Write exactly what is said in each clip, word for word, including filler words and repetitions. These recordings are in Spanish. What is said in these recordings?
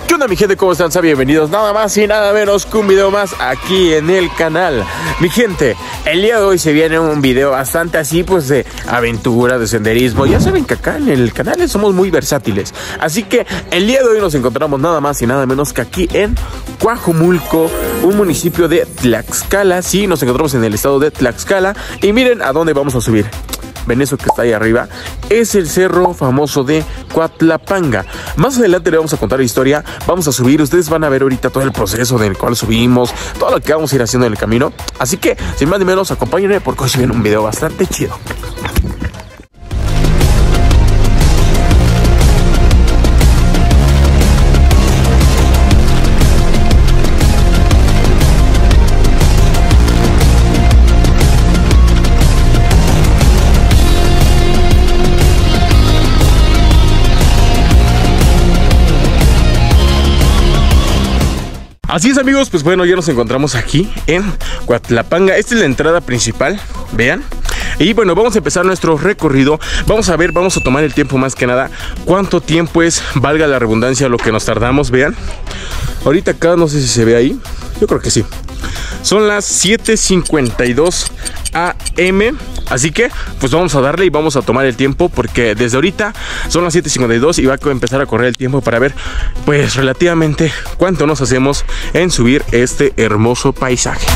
¿Qué onda mi gente? ¿Cómo están? Bienvenidos nada más y nada menos que un video más aquí en el canal. Mi gente, el día de hoy se viene un video bastante así pues de aventura, de senderismo. Ya saben que acá en el canal somos muy versátiles. Así que el día de hoy nos encontramos nada más y nada menos que aquí en Coajomulco, un municipio de Tlaxcala. Sí, nos encontramos en el estado de Tlaxcala. Y miren a dónde vamos a subir. Ven eso que está ahí arriba, es el cerro famoso de Coatlapanga. Más adelante le vamos a contar la historia, vamos a subir, ustedes van a ver ahorita todo el proceso del cual subimos, todo lo que vamos a ir haciendo en el camino. Así que, sin más ni menos, acompáñenme porque hoy se viene un video bastante chido. Así es amigos, pues bueno, ya nos encontramos aquí en Coatlapanga. Esta es la entrada principal, vean. Y bueno, vamos a empezar nuestro recorrido. Vamos a ver, vamos a tomar el tiempo más que nada. Cuánto tiempo es, valga la redundancia, lo que nos tardamos, vean. Ahorita acá, no sé si se ve ahí. Yo creo que sí. Son las siete cincuenta y dos a eme. Así que, pues vamos a darle y vamos a tomar el tiempo. Porque desde ahorita son las siete cincuenta y dos y va a empezar a correr el tiempo para ver, pues relativamente, cuánto nos hacemos en subir este hermoso paisaje.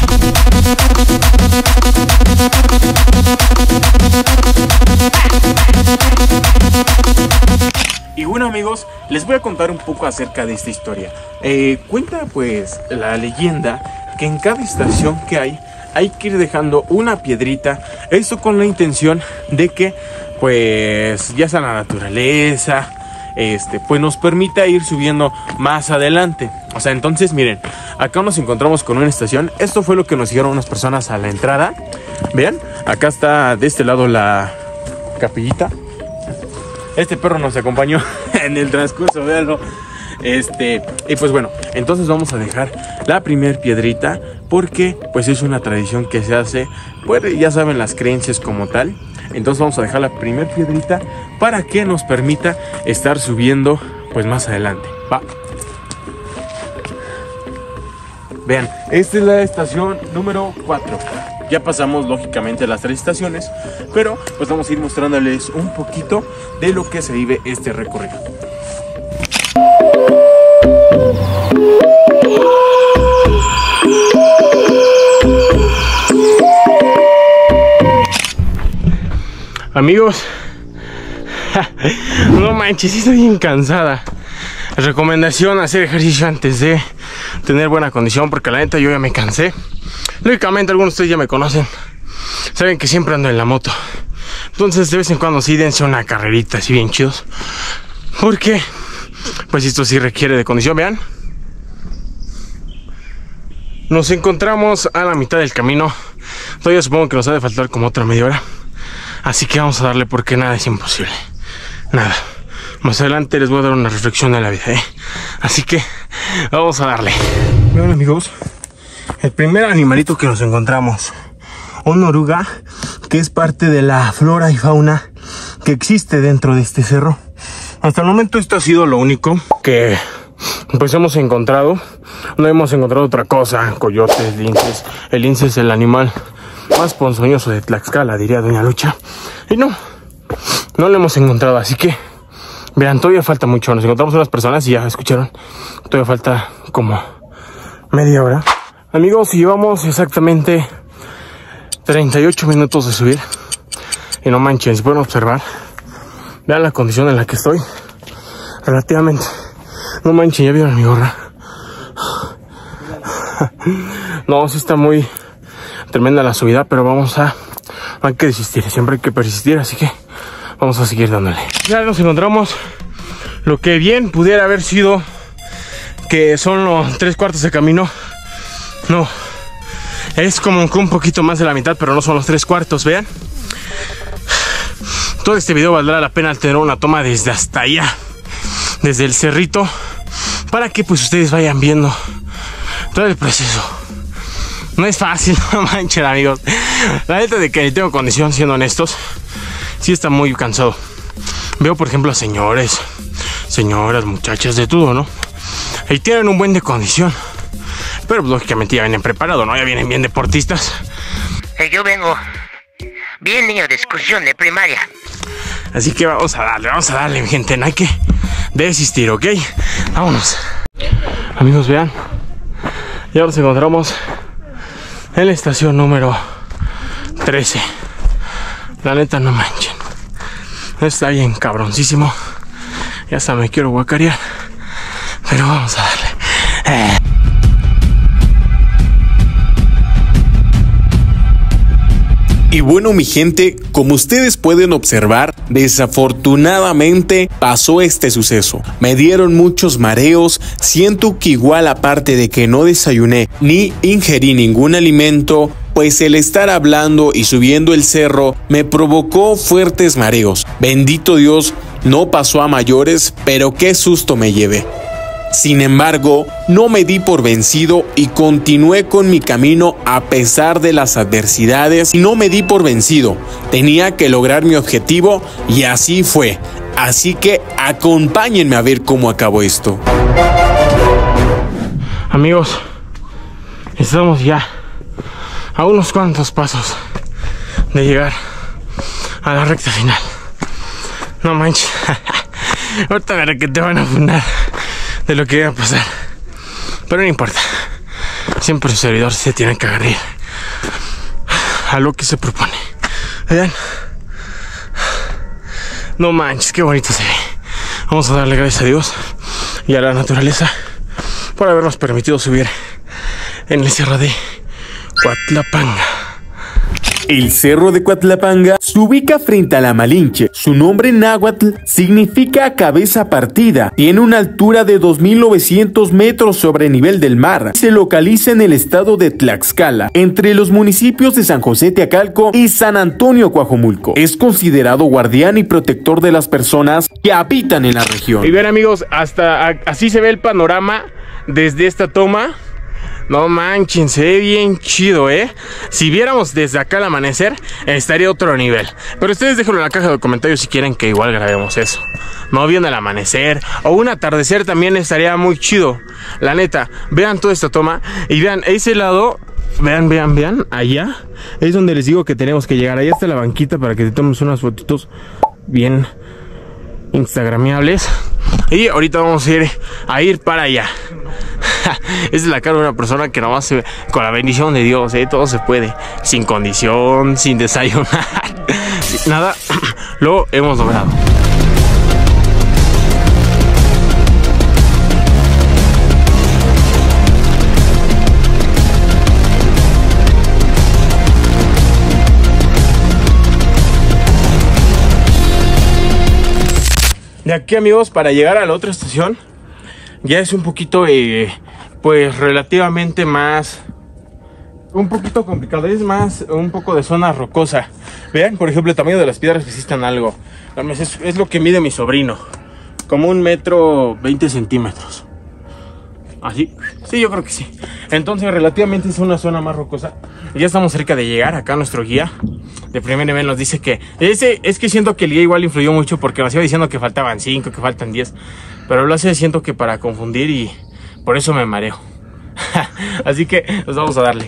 Y bueno amigos, les voy a contar un poco acerca de esta historia. Eh, cuenta pues la leyenda que en cada estación que hay, hay que ir dejando una piedrita. Esto con la intención de que pues ya sea la naturaleza, este, pues nos permita ir subiendo más adelante. O sea, entonces miren, acá nos encontramos con una estación. Esto fue lo que nos dijeron unas personas a la entrada. Vean, acá está de este lado la capillita. Este perro nos acompañó en el transcurso, véanlo. Este, y pues bueno, entonces vamos a dejar la primer piedrita porque pues es una tradición que se hace, pues ya saben las creencias como tal. Entonces vamos a dejar la primer piedrita para que nos permita estar subiendo pues más adelante. Va. Vean, esta es la estación número cuatro. Ya pasamos lógicamente las tres estaciones, pero pues vamos a ir mostrándoles un poquito de lo que se vive este recorrido. Amigos, no manches, estoy bien cansada. Recomendación: hacer ejercicio antes de tener buena condición, porque la neta yo ya me cansé. Lógicamente algunos de ustedes ya me conocen, saben que siempre ando en la moto. Entonces de vez en cuando sí dense una carrerita así bien chidos, porque pues esto sí requiere de condición. Vean, nos encontramos a la mitad del camino. Todavía supongo que nos ha de faltar como otra media hora. Así que vamos a darle porque nada es imposible. Nada. Más adelante les voy a dar una reflexión de la vida, ¿eh? Así que vamos a darle. Bueno amigos, el primer animalito que nos encontramos, una oruga, que es parte de la flora y fauna que existe dentro de este cerro. Hasta el momento esto ha sido lo único que pues hemos encontrado. No hemos encontrado otra cosa, coyotes, linces. El lince es el animal más ponzoñoso de Tlaxcala, diría doña Lucha. Y no, no lo hemos encontrado, así que vean, todavía falta mucho. Nos encontramos unas personas y ya escucharon, todavía falta como media hora. Amigos, llevamos exactamente treinta y ocho minutos de subir. Y no manchen, si pueden observar, vean la condición en la que estoy. Relativamente, no manchen, ya vieron mi gorra. No, sí está muy tremenda la subida, pero vamos a, hay que desistir, siempre hay que persistir, así que vamos a seguir dándole. Ya nos encontramos lo que bien pudiera haber sido, que son los tres cuartos de camino. No, es como que un poquito más de la mitad, pero no son los tres cuartos, vean. Todo este video valdrá la pena al tener una toma desde hasta allá, desde el cerrito, para que pues ustedes vayan viendo todo el proceso. No es fácil, no manchen amigos. La neta de que tengo condición, siendo honestos, sí está muy cansado. Veo por ejemplo a señores, señoras, muchachas, de todo, ¿no? y tienen un buen de condición. Pero pues, lógicamente ya vienen preparados, ¿no? Ya vienen bien deportistas. Yo vengo bien niño de excursión de primaria. Así que vamos a darle, vamos a darle, mi gente. No hay que desistir, ¿ok? Vámonos. Amigos, vean. Ya nos encontramos en la estación número trece. La neta, no manchen. Está bien cabroncísimo. Ya hasta me quiero guacarear. Pero vamos a darle. Eh. Y bueno, mi gente, como ustedes pueden observar, desafortunadamente pasó este suceso. Me dieron muchos mareos, siento que igual aparte de que no desayuné ni ingerí ningún alimento, pues el estar hablando y subiendo el cerro me provocó fuertes mareos. Bendito Dios, no pasó a mayores, pero qué susto me llevé. Sin embargo, no me di por vencido y continué con mi camino a pesar de las adversidades y no me di por vencido. Tenía que lograr mi objetivo y así fue. Así que acompáñenme a ver cómo acabó esto. Amigos, estamos ya a unos cuantos pasos de llegar a la recta final. No manches. Ahorita veré que te van a fundar de lo que iba a pasar, pero no importa. Siempre su servidor se tiene que agarrar a lo que se propone. Vean, no manches, qué bonito se ve. Vamos a darle gracias a Dios y a la naturaleza por habernos permitido subir en el cerro de Cuatlapanga. El cerro de Cuatlapanga se ubica frente a la Malinche. Su nombre en náhuatl significa cabeza partida. Tiene una altura de dos mil novecientos metros sobre el nivel del mar. Se localiza en el estado de Tlaxcala, entre los municipios de San José Teacalco y San Antonio Coajomulco. Es considerado guardián y protector de las personas que habitan en la región. Y ver, amigos, hasta así se ve el panorama desde esta toma. No manchen, se ve bien chido, ¿eh? Si viéramos desde acá el amanecer, estaría otro nivel. Pero ustedes déjenlo en la caja de comentarios si quieren que igual grabemos eso. No, viendo el amanecer o un atardecer también estaría muy chido. La neta, vean toda esta toma y vean ese lado. Vean, vean, vean, allá es donde les digo que tenemos que llegar. Allá está la banquita para que te tomes unas fotitos bien instagramiables. Y ahorita vamos a ir, a ir para allá. Esa es la cara de una persona que nomás se, con la bendición de Dios, ¿eh? Todo se puede. Sin condición, sin desayunar, nada, lo hemos logrado. De aquí, amigos, para llegar a la otra estación ya es un poquito, eh, pues relativamente más, un poquito complicado. Es más, un poco de zona rocosa. Vean, por ejemplo, el tamaño de las piedras que existan algo. Es, es lo que mide mi sobrino, como un metro veinte centímetros. Así, sí, yo creo que sí. Entonces relativamente es una zona más rocosa. Ya estamos cerca de llegar. Acá nuestro guía de primer nivel nos dice que ese, es que siento que el guía igual influyó mucho, porque nos iba diciendo que faltaban cinco, que faltan diez, pero lo hace, siento que para confundir, y por eso me mareo. Así que nos vamos a darle.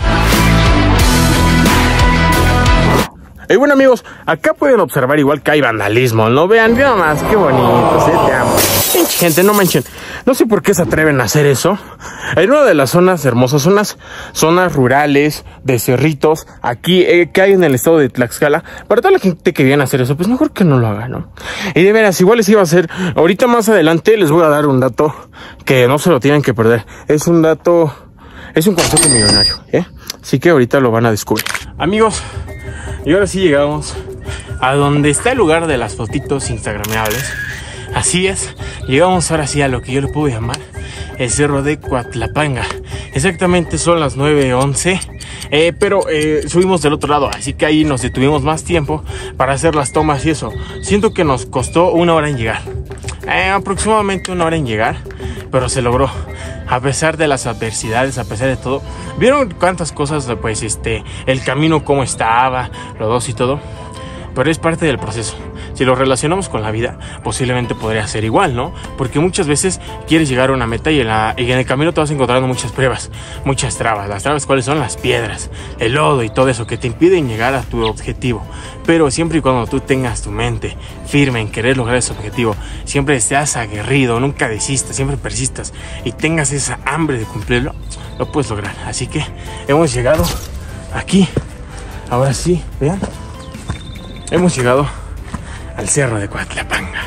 Y bueno, amigos, acá pueden observar igual que hay vandalismo, ¿no? Vean, vean más, qué bonito, ¿sí? Te amo. Gente, no manchen, no sé por qué se atreven a hacer eso. En una de las zonas hermosas, zonas, zonas rurales, de cerritos, aquí, eh, que hay en el estado de Tlaxcala, para toda la gente que viene a hacer eso, pues mejor que no lo haga, ¿no? Y de veras, igual les iba a hacer, ahorita más adelante les voy a dar un dato que no se lo tienen que perder. Es un dato, es un consejo millonario, ¿eh? Así que ahorita lo van a descubrir. Amigos, y ahora sí llegamos a donde está el lugar de las fotitos instagramables. Así es, llegamos ahora sí a lo que yo le puedo llamar el cerro de Cuatlapanga. Exactamente son las nueve once, eh, pero eh, subimos del otro lado, así que ahí nos detuvimos más tiempo para hacer las tomas y eso. Siento que nos costó una hora en llegar, eh, aproximadamente una hora en llegar, pero se logró. A pesar de las adversidades, a pesar de todo. ¿Vieron cuántas cosas? Pues este, el camino cómo estaba, los dos y todo. Pero es parte del proceso. si lo relacionamos con la vida, posiblemente podría ser igual, ¿no? Porque muchas veces quieres llegar a una meta y en, la, y en el camino te vas encontrando muchas pruebas, muchas trabas. Las trabas, ¿cuáles son? Las piedras, el lodo y todo eso que te impiden llegar a tu objetivo. Pero siempre y cuando tú tengas tu mente firme en querer lograr ese objetivo, siempre seas aguerrido, nunca desistas, siempre persistas y tengas esa hambre de cumplirlo, lo puedes lograr. Así que hemos llegado aquí. Ahora sí, vean, hemos llegado al cerro de Coatlapanga.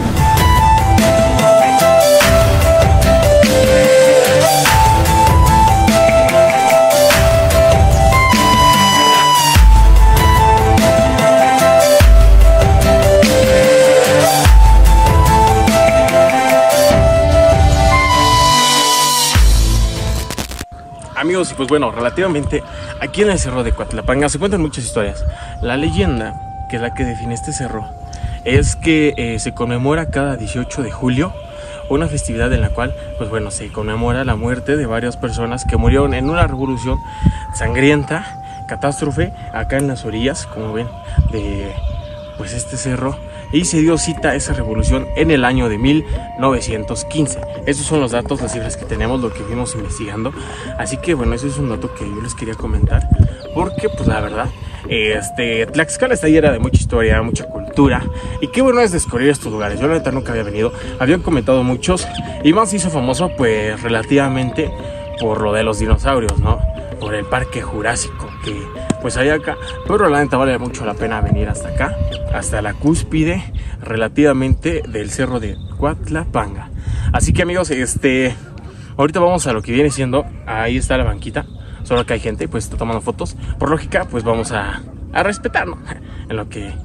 Amigos, y pues bueno, relativamente aquí en el cerro de Coatlapanga se cuentan muchas historias. La leyenda, que es la que define este cerro, es que eh, se conmemora cada dieciocho de julio una festividad en la cual, pues bueno, se conmemora la muerte de varias personas que murieron en una revolución sangrienta, catástrofe, acá en las orillas, como ven, de pues este cerro. Y se dio cita a esa revolución en el año de mil novecientos quince. Esos son los datos, las cifras que tenemos, lo que fuimos investigando. Así que bueno, eso es un dato que yo les quería comentar. Porque pues la verdad, este, Tlaxcala está llena de mucha historia, mucha cultura. Y qué bueno es descubrir estos lugares. Yo la neta nunca había venido. Habían comentado muchos. Y más se hizo famoso pues relativamente por lo de los dinosaurios, ¿no? Por el Parque Jurásico que pues hay acá, pero la neta vale mucho la pena venir hasta acá, hasta la cúspide relativamente del cerro de Coatlapanga. Así que amigos, este ahorita vamos a lo que viene siendo, ahí está la banquita, solo que hay gente, pues está tomando fotos, por lógica pues vamos a, a respetarnos en lo que...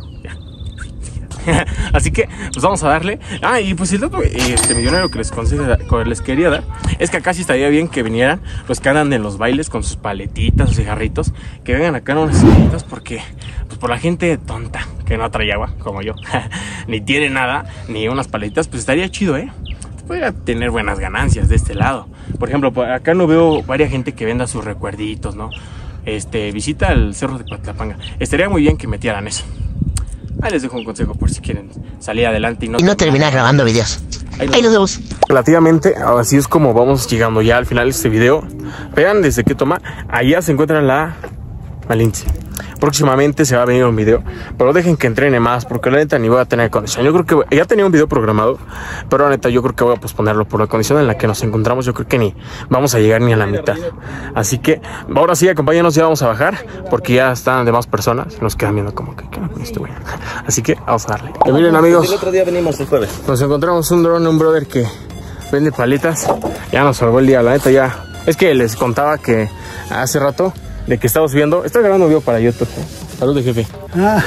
Así que pues vamos a darle. Ah, y pues el dato este millonario que les, les quería dar es que acá sí estaría bien que vinieran los que andan en los bailes con sus paletitas, sus cigarritos, que vengan acá en unas cigarritas, porque pues por la gente tonta que no trae agua como yo ni tiene nada, ni unas paletitas, pues estaría chido, eh podría tener buenas ganancias de este lado. Por ejemplo, acá no veo varias gente que venda sus recuerditos, ¿no? Este, visita el cerro de Coatlapanga. Estaría muy bien que metieran eso. Ahí les dejo un consejo por si quieren salir adelante y no, y no terminar grabando videos. Ahí nos, Ahí nos vemos. Relativamente, así es como vamos llegando ya al final de este video. Vean desde qué toma. Allá se encuentra la Malinche. Próximamente se va a venir un video, pero dejen que entrene más, porque la neta ni voy a tener condición. Yo creo que ya tenía un video programado, pero la neta yo creo que voy a posponerlo por la condición en la que nos encontramos. Yo creo que ni vamos a llegar ni a la mitad. Así que ahora sí, acompáñenos, ya vamos a bajar, porque ya están demás personas. Nos quedan viendo como que, ¿qué me con este güey? Así que vamos a darle. Y miren amigos, el otro día venimos el jueves. Nos encontramos un dron, un brother que vende paletas. Ya nos salvó el día, la neta ya. Es que les contaba que hace rato de que estamos viendo, estoy grabando un video para YouTube. Saludos, jefe. Ah.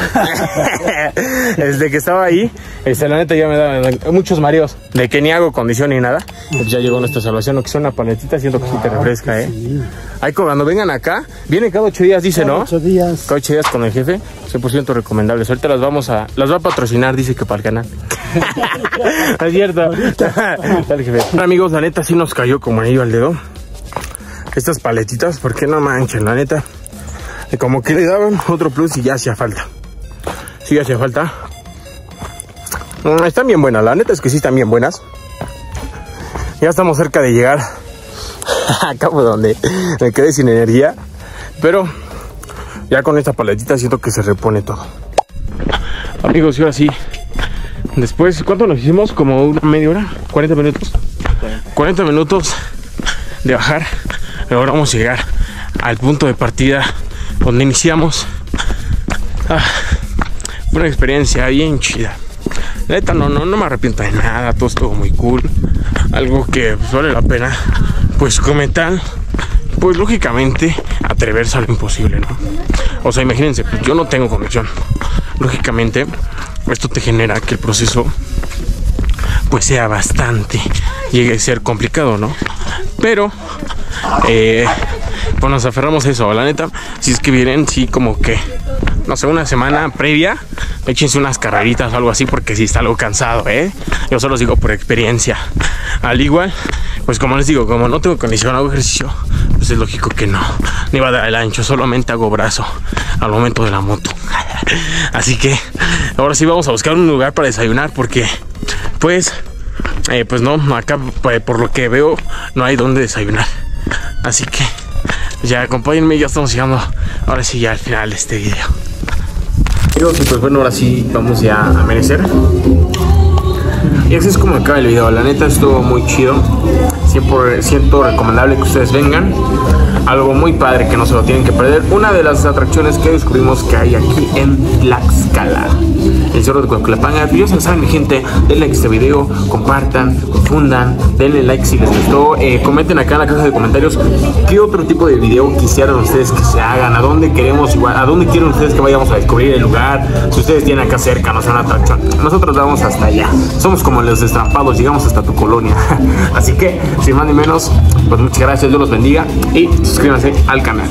Desde que estaba ahí, este, la neta ya me daban muchos mareos, de que ni hago condición ni nada. Pues ya llegó nuestra salvación, lo que son una paletita, siento que sí te refresca, eh. Sí. Ahí cuando vengan acá, vienen cada ocho días, dice, cada ¿no? Ocho días. Cada ocho días con el jefe, cien por ciento recomendables. Ahorita las vamos a, las va a patrocinar, dice que para el canal. Es cierto. Dale, jefe. Bueno, amigos, la neta sí nos cayó como anillo al dedo estas paletitas, porque no manchen, la neta, como que le daban otro plus y ya hacía falta. Sí hacía falta. Mm, están bien buenas, la neta es que sí están bien buenas. Ya estamos cerca de llegar acá fue donde me quedé sin energía, pero ya con esta paletita siento que se repone todo. Amigos, y ahora sí, después, ¿cuánto nos hicimos? Como una media hora, cuarenta minutos. cuarenta minutos de bajar. Logramos llegar al punto de partida donde iniciamos. Ah, una experiencia bien chida. La neta no, no, no me arrepiento de nada, todo estuvo muy cool. Algo que pues, vale la pena pues comentar. Pues lógicamente atreverse a lo imposible, ¿no? O sea, imagínense, pues, yo no tengo conexión. Lógicamente esto te genera que el proceso pues sea bastante, llegue a ser complicado, ¿no? Pero eh, pues nos aferramos a eso, la neta. Si es que vienen, sí, como que no sé, una semana previa, échense unas carreritas o algo así, porque sí está algo cansado, ¿eh? Yo solo digo por experiencia. Al igual, pues como les digo, como no tengo condición, hago ejercicio, pues es lógico que no, ni va a dar el ancho, solamente hago brazo al momento de la moto. Así que ahora sí vamos a buscar un lugar para desayunar, porque pues eh, pues no, acá pues, por lo que veo no hay donde desayunar. Así que ya acompáñenme, ya estamos llegando ahora sí ya al final de este video. Amigos, pues bueno, ahora sí vamos ya a amanecer. Y así es como acaba el video. La neta estuvo muy chido. Siempre siento recomendable que ustedes vengan. Algo muy padre que no se lo tienen que perder. Una de las atracciones que descubrimos que hay aquí en Tlaxcala, el Cerro de Cuauhtlapanga. Ya se lo saben, mi gente, denle like a este video, compartan, difundan, denle like si les gustó, eh, comenten acá en la caja de comentarios qué otro tipo de video quisieran ustedes que se hagan, a dónde queremos igual, a dónde quieren ustedes que vayamos a descubrir el lugar, si ustedes tienen acá cerca, no sé, una atracción. Nosotros vamos hasta allá, somos como los destrampados, llegamos hasta tu colonia. Así que, sin más ni menos, pues muchas gracias, Dios los bendiga y suscríbanse al canal.